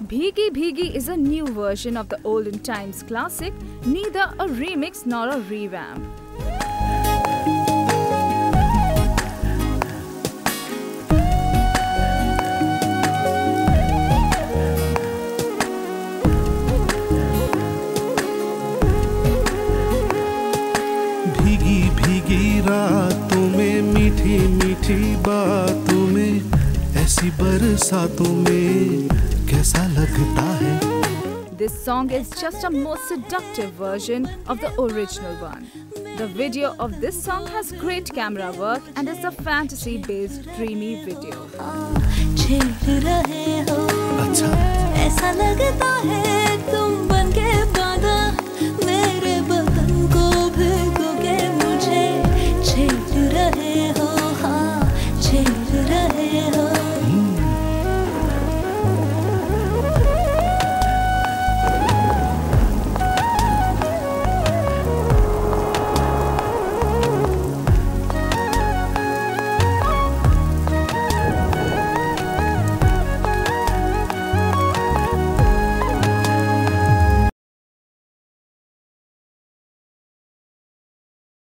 Bhigi Bhigi is a new version of the olden times classic, neither a remix nor a revamp. भीगी भीगी रातों में मीठी मीठी बातों में ऐसी बरसातों में कैसा लगता है. This song is just a more seductive version of the original one. The video of this song has great camera work and is a fantasy-based dreamy video. छेड़ रहे हो अच्छा ऐसा लगता है तुम बन के बाधा